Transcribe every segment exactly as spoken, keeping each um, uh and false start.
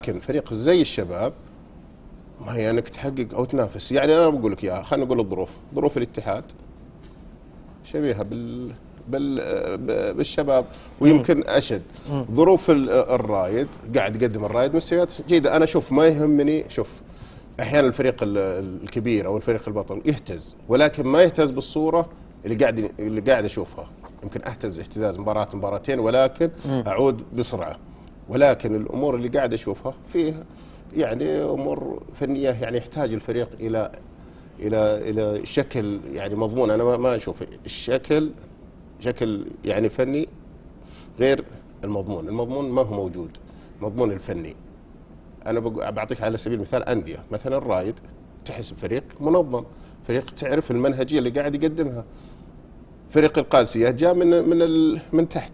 ولكن فريق زي الشباب ما هي انك تحقق او تنافس. يعني انا بقول لك اياها، خلينا نقول الظروف، ظروف الاتحاد شبيهه بال بال بالشباب ويمكن اشد. ظروف الرايد قاعد يقدم الرايد مستويات جيده. انا اشوف ما يهمني، شوف احيانا الفريق الكبير او الفريق البطل يهتز، ولكن ما يهتز بالصوره اللي قاعد اللي قاعد اشوفها. يمكن اهتز اهتزاز مباراه مباراتين ولكن اعود بسرعه. ولكن الامور اللي قاعد اشوفها فيه يعني امور فنيه، يعني يحتاج الفريق الى الى الى شكل يعني مضمون. انا ما اشوف الشكل شكل يعني فني غير المضمون. المضمون ما هو موجود، المضمون الفني. انا بعطيك على سبيل المثال انديه، مثلا الرايد تحسب فريق منظم، فريق تعرف المنهجيه اللي قاعد يقدمها. فريق القادسيه جاء من من من تحت،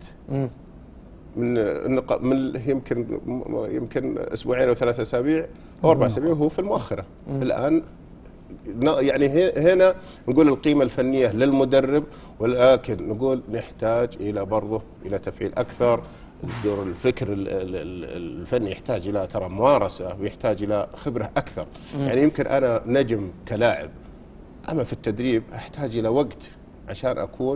من من يمكن يمكن اسبوعين او ثلاث اسابيع او اربع اسابيع وهو في المؤخره. الان يعني هنا نقول القيمه الفنيه للمدرب، ولكن نقول نحتاج الى برضه الى تفعيل اكثر. دور الفكر الفني يحتاج الى ترى ممارسه ويحتاج الى خبره اكثر. يعني يمكن انا نجم كلاعب، اما في التدريب احتاج الى وقت عشان اكون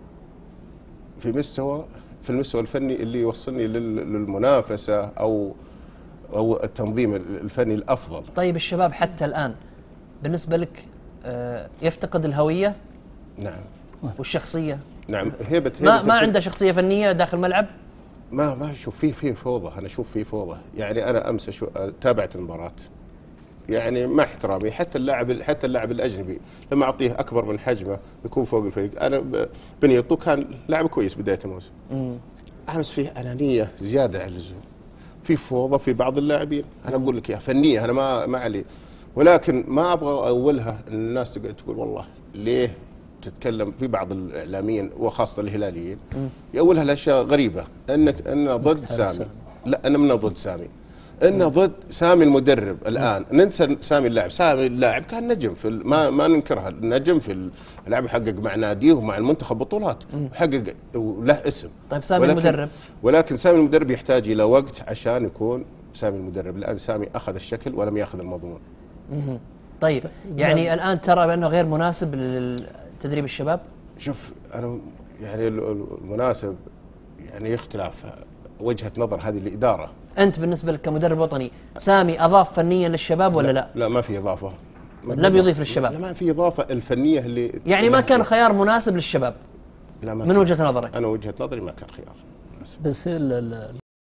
في مستوى في المستوى الفني اللي يوصلني للمنافسه او او التنظيم الفني الافضل. طيب الشباب حتى الان بالنسبه لك يفتقد الهويه؟ نعم. والشخصيه؟ نعم. هيبه ما ما عنده شخصيه فنيه داخل الملعب؟ ما ما اشوف فيه فيه فوضى. انا اشوف فيه فوضى. يعني انا امس شو تابعت المباراه، يعني مع احترامي حتى اللاعب حتى اللاعب الاجنبي لما اعطيه اكبر من حجمه يكون فوق الفريق. انا بنيتو كان لاعب كويس بدايه الموسم، امس فيه انانيه زياده عن اللزوم، في فوضى في بعض اللاعبين. انا اقول لك يا فنيه، انا ما ما علي، ولكن ما ابغى اولها الناس تقول والله ليه تتكلم في بعض الاعلاميين وخاصه الهلاليين يأولها الاشياء غريبه، انك ان ضد سامي. لا انا من ضد سامي، انه ضد سامي المدرب. الان ننسى سامي اللاعب، سامي اللاعب كان نجم في ما ما ننكرها، نجم في اللاعب، يحقق مع ناديه ومع المنتخب بطولات وحقق له اسم. طيب سامي ولكن المدرب ولكن سامي المدرب يحتاج الى وقت عشان يكون سامي المدرب. الان سامي اخذ الشكل ولم ياخذ المضمون. طيب يعني الان ترى بانه غير مناسب لتدريب الشباب؟ شوف انا يعني المناسب يعني اختلاف وجهه نظر هذه الاداره. انت بالنسبه لك كمدرب وطني سامي اضاف فنيا للشباب ولا لا؟ لا, لا ما في اضافه. لم يضيف للشباب؟ لا ما في اضافه الفنيه اللي يعني ما كان خيار مناسب للشباب؟ لا ما من وجهه نظرك؟ انا وجهه نظري ما كان خيار مناسب. بس